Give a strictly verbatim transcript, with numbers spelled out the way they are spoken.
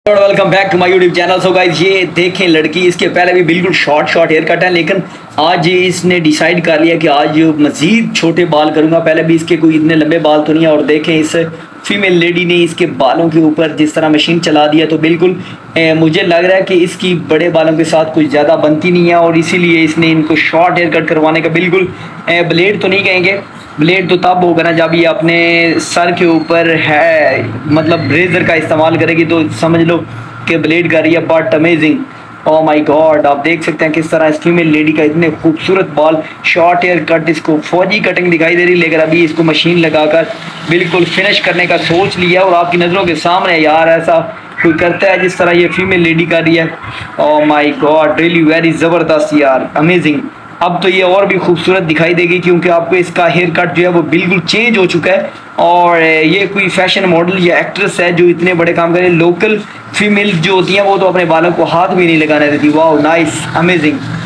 Welcome back to my YouTube channel. So guys ये देखें लड़की, इसके पहले भी बिल्कुल शॉर्ट शॉर्ट हेयर कट है, लेकिन आज इसने डिसाइड कर लिया कि आज मज़ीद छोटे बाल करूंगा। पहले भी इसके कोई इतने लंबे बाल तो नहीं है। और देखें इस फीमेल लेडी ने इसके बालों के ऊपर जिस तरह मशीन चला दिया, तो बिल्कुल ए, मुझे लग रहा है कि इसकी बड़े बालों के साथ कुछ ज़्यादा बनती नहीं है, और इसीलिए इसने इनको शॉर्ट हेयर कट करवाने का बिल्कुल ए, ब्लेड तो नहीं कहेंगे, ब्लेड तो तब होगा ना जब ये अपने सर के ऊपर है, मतलब रेजर का इस्तेमाल करेगी, तो समझ लो कि ब्लेड कर रही है। But amazing, oh my god, आप देख सकते हैं किस तरह इस फीमेल लेडी का इतने खूबसूरत बाल, शॉर्ट हेयर कट, इसको फौजी कटिंग दिखाई दे रही, लेकिन अभी इसको मशीन लगाकर बिल्कुल फिनिश करने का सोच लिया। और आपकी नज़रों के सामने यार ऐसा कोई करता है जिस तरह ये फीमेल लेडी कर रही है। Oh my god, really very ज़बरदस्त यार, अमेजिंग। अब तो ये और भी खूबसूरत दिखाई देगी, क्योंकि आपको इसका हेयर कट जो है वो बिल्कुल चेंज हो चुका है। और ये कोई फैशन मॉडल या एक्ट्रेस है जो इतने बड़े काम करे। लोकल फीमेल जो होती हैं वो तो अपने बालों को हाथ भी नहीं लगाने देती। वाह, नाइस, अमेजिंग।